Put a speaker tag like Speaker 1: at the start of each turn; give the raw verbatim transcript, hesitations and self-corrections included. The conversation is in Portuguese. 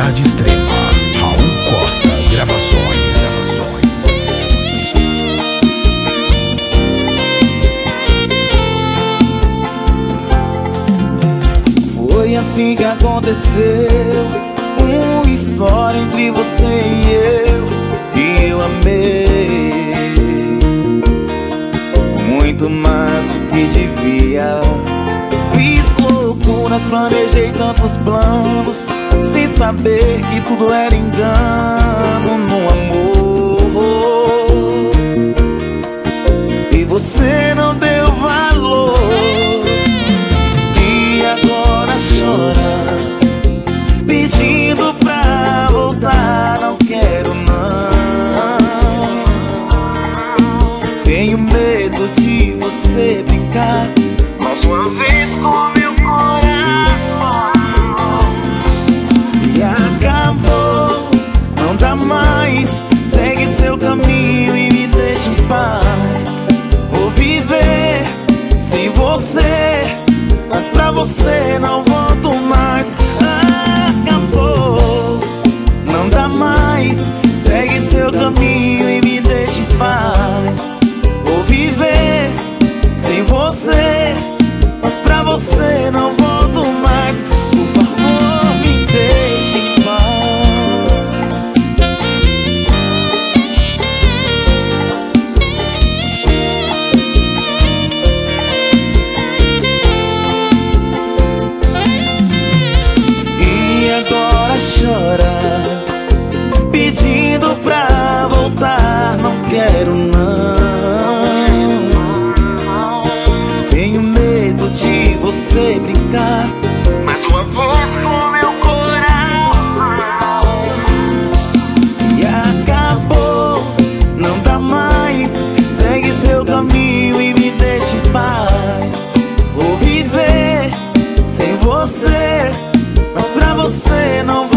Speaker 1: Qualidade extrema. Raul Costa Gravações.
Speaker 2: Foi assim que aconteceu, uma história entre você e eu, e eu amei muito mais do que devia. Fiz loucuras, planejei tantos planos, sem saber que tudo era engano no amor. E você não deu valor, e agora chora, pedindo pra voltar. Não quero não, tenho medo de você brincar mais uma vez com meu coração. E acabou, não dá mais, segue seu caminho e me deixa em paz. Vou viver sem você, mas pra você não volto mais. Acabou, não dá mais, segue seu caminho e me deixa em paz. Vou viver sem você, mas pra você não volto mais. Por favor, me deixe em paz. E agora chora, pedindo pra voltar. Não quero não, tenho medo de você brincar mais uma vez com meu coração. E acabou, não dá mais, segue seu caminho e me deixa em paz. Vou viver sem você, mas pra você não